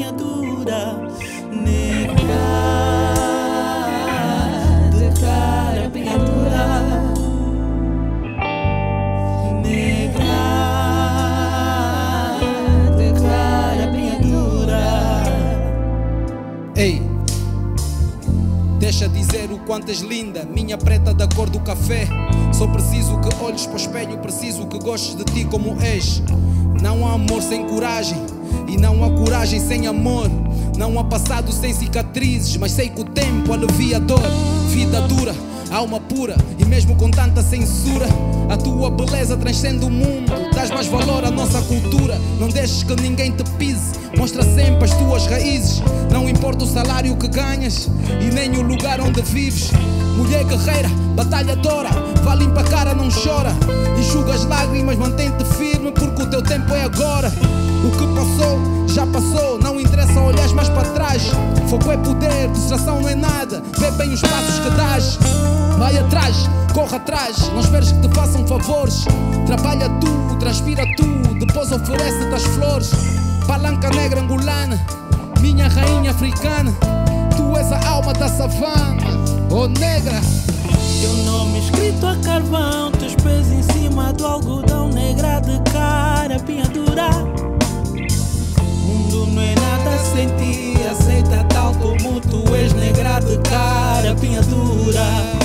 pinha dura. Negra de cara pinha dura. Negra de cara pinha dura. Ei, deixa dizer o quanto és linda, minha preta da cor do café. Só preciso que olhes para o espelho, preciso que gostes de ti como és. Não há amor sem coragem, e não há coragem sem amor. Não há passado sem cicatrizes, mas sei que o tempo alivia a dor. Vida dura, alma pura, e mesmo com tanta censura, a tua beleza transcende o mundo. Dás mais valor à nossa cultura. Não deixes que ninguém te pise, mostra sempre as tuas raízes. Não importa o salário que ganhas e nem o lugar onde vives. Mulher guerreira, batalhadora, vai limpa a cara, não chora. Enxuga as lágrimas, mantém-te firme, porque o teu tempo é agora. O que passou, já passou, não interessa olhares mais para trás. Foco é poder, distração não é nada, vê bem os passos que dás. Vai atrás, corre atrás, não esperes que te façam favores. Trabalha tu, transpira tu, depois oferece-te as flores. Palanca negra angolana, minha rainha africana, tu és a alma da savana, oh negra. Teu nome escrito a carvão, teus pés em cima do algodão. Negra de cara pinha dura. Mundo não é nada sem ti, aceita tal como tu és. Negra de cara pinha dura.